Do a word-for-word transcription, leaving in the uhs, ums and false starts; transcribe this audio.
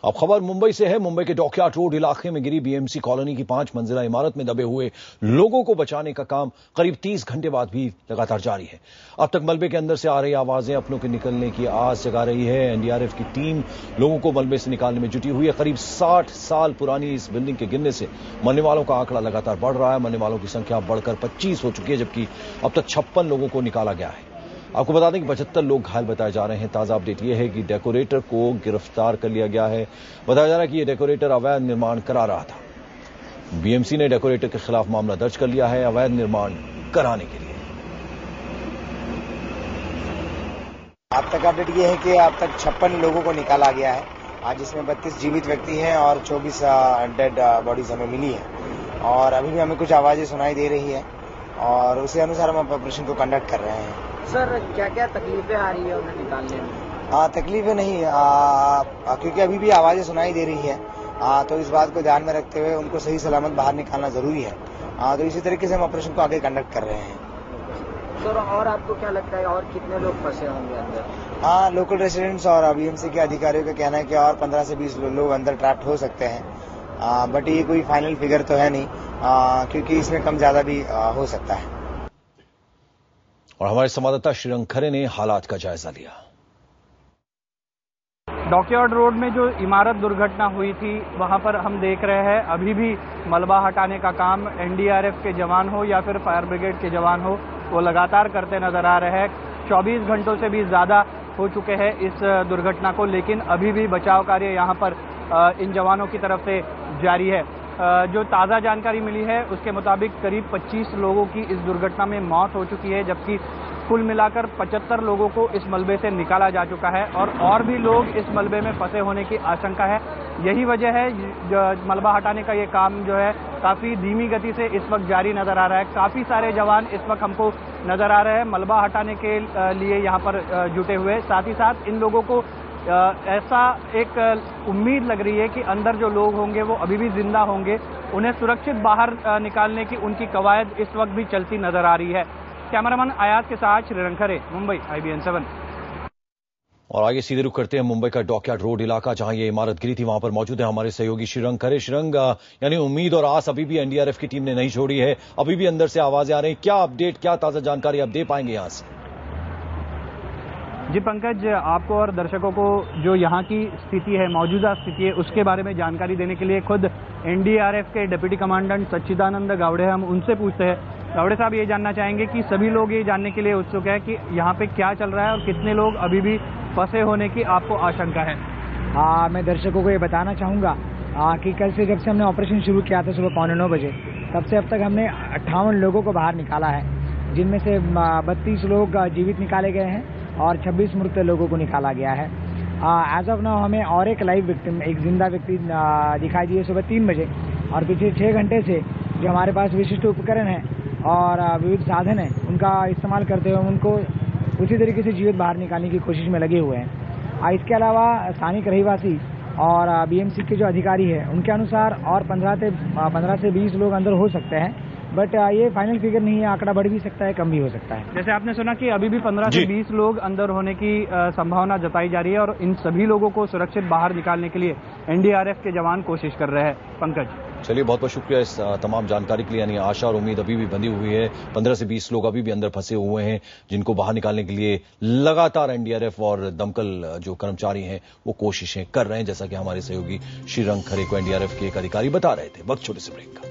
अब खबर मुंबई से है। मुंबई के डॉकयार्ड रोड इलाके में गिरी बीएमसी कॉलोनी की पांच मंजिला इमारत में दबे हुए लोगों को बचाने का काम करीब तीस घंटे बाद भी लगातार जारी है। अब तक मलबे के अंदर से आ रही आवाजें अपनों के निकलने की आस जगा रही है। एनडीआरएफ की टीम लोगों को मलबे से निकालने में जुटी हुई है। करीब साठ साल पुरानी इस बिल्डिंग के गिरने से मरने वालों का आंकड़ा लगातार बढ़ रहा है। मरने वालों की संख्या बढ़कर पच्चीस हो चुकी है, जबकि अब तक छप्पन लोगों को निकाला गया है। आपको बता दें कि पचहत्तर लोग घायल बताए जा रहे हैं। ताजा अपडेट यह है कि डेकोरेटर को गिरफ्तार कर लिया गया है। बताया जा रहा है कि यह डेकोरेटर अवैध निर्माण करा रहा था। बीएमसी ने डेकोरेटर के खिलाफ मामला दर्ज कर लिया है अवैध निर्माण कराने के लिए। अब तक अपडेट यह है कि अब तक छप्पन लोगों को निकाला गया है, आज जिसमें बत्तीस जीवित व्यक्ति हैं और चौबीस डेड बॉडीज हमें मिली है। और अभी भी हमें कुछ आवाजें सुनाई दे रही है और उसी अनुसार हम ऑपरेशन को कंडक्ट कर रहे हैं। सर, क्या क्या तकलीफें आ रही है उन्हें निकालने में? आ, तकलीफें नहीं, आ, क्योंकि अभी भी आवाजें सुनाई दे रही है, आ, तो इस बात को ध्यान में रखते हुए उनको सही सलामत बाहर निकालना जरूरी है। आ, तो इसी तरीके से हम ऑपरेशन को आगे कंडक्ट कर रहे हैं। सर, और आपको क्या लगता है और कितने लोग फंसे होंगे अंदर? हाँ, लोकल रेसिडेंट्स और बीएमसी के अधिकारियों का कहना है कि और पंद्रह से बीस लोग अंदर ट्रैप्ड हो सकते हैं, आ, बट ये कोई फाइनल फिगर तो है नहीं, आ, क्योंकि इसमें कम ज्यादा भी आ, हो सकता है। और हमारे संवाददाता श्रीरंग खरे ने हालात का जायजा लिया। डॉकयार्ड रोड में जो इमारत दुर्घटना हुई थी वहां पर हम देख रहे हैं अभी भी मलबा हटाने का काम एनडीआरएफ के जवान हो या फिर फायर ब्रिगेड के जवान हो वो लगातार करते नजर आ रहे हैं। चौबीस घंटों से भी ज्यादा हो चुके हैं इस दुर्घटना को, लेकिन अभी भी बचाव कार्य यहां पर इन जवानों की तरफ से जारी है। जो ताज़ा जानकारी मिली है उसके मुताबिक करीब पच्चीस लोगों की इस दुर्घटना में मौत हो चुकी है, जबकि कुल मिलाकर पचहत्तर लोगों को इस मलबे से निकाला जा चुका है और और भी लोग इस मलबे में फंसे होने की आशंका है। यही वजह है जो मलबा हटाने का ये काम जो है काफ़ी धीमी गति से इस वक्त जारी नज़र आ रहा है। काफ़ी सारे जवान इस वक्त हमको नज़र आ रहे हैं मलबा हटाने के लिए यहाँ पर जुटे हुए। साथ ही साथ इन लोगों को ऐसा एक उम्मीद लग रही है कि अंदर जो लोग होंगे वो अभी भी जिंदा होंगे। उन्हें सुरक्षित बाहर निकालने की उनकी कवायद इस वक्त भी चलती नजर आ रही है। कैमरामैन आयात के साथ Shrirang Khare, Mumbai, I B N seven. और आगे सीधे रुख करते हैं मुंबई का डॉकयार्ड रोड इलाका, जहां ये इमारत गिरी थी। वहां पर मौजूद है हमारे सहयोगी श्रीरंग खरे। श्रीरंग, यानी उम्मीद और आस अभी भी एनडीआरएफ की टीम ने नहीं छोड़ी है, अभी भी अंदर से आवाजें आ रही। क्या अपडेट, क्या ताजा जानकारी आप दे पाएंगे यहां से? जी पंकज, आपको और दर्शकों को जो यहाँ की स्थिति है, मौजूदा स्थिति है, उसके बारे में जानकारी देने के लिए खुद एनडीआरएफ के डिप्टी कमांडेंट सच्चिदानंद गावड़े हम उनसे पूछते हैं। गावड़े साहब, ये जानना चाहेंगे कि सभी लोग ये जानने के लिए उत्सुक है कि यहाँ पे क्या चल रहा है और कितने लोग अभी भी फंसे होने की आपको आशंका है? हाँ, मैं दर्शकों को ये बताना चाहूँगा कि कल से जब से हमने ऑपरेशन शुरू किया था सुबह पौने नौ बजे, तब से अब तक हमने अट्ठावन लोगों को बाहर निकाला है, जिनमें से बत्तीस लोग जीवित निकाले गए हैं और छब्बीस मृत लोगों को निकाला गया है। एज ऑफ नाउ हमें और एक लाइव विक्टिम, एक जिंदा व्यक्ति दिखाई दिए सुबह तीन बजे, और पिछले छः घंटे से जो हमारे पास विशिष्ट उपकरण है और विविध साधन है उनका इस्तेमाल करते हुए उनको उसी तरीके से जीवित बाहर निकालने की कोशिश में लगे हुए हैं। इसके अलावा स्थानिक रहीवासी और बीएमसी के जो अधिकारी है उनके अनुसार और पंद्रह से पंद्रह से बीस लोग अंदर हो सकते हैं, बट ये फाइनल फिगर नहीं है, आंकड़ा बढ़ भी सकता है, कम भी हो सकता है। जैसे आपने सुना कि अभी भी पंद्रह से बीस लोग अंदर होने की संभावना जताई जा रही है और इन सभी लोगों को सुरक्षित बाहर निकालने के लिए एनडीआरएफ के जवान कोशिश कर रहे हैं। पंकज, चलिए, बहुत बहुत शुक्रिया इस तमाम जानकारी के लिए। यानी आशा और उम्मीद अभी भी बंधी हुई है। पंद्रह से बीस लोग अभी भी अंदर फंसे हुए हैं, जिनको बाहर निकालने के लिए लगातार एनडीआरएफ और दमकल जो कर्मचारी हैं वो कोशिशें कर रहे हैं, जैसा कि हमारे सहयोगी श्रीरंग खरे को एनडीआरएफ के एक अधिकारी बता रहे थे। वक्त छोटे से ब्रेक का।